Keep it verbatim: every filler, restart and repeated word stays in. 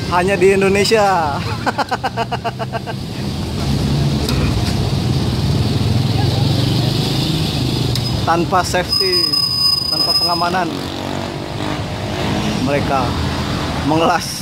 hanya di Indonesia. Tanpa safety, tanpa pengamanan, mereka mengelas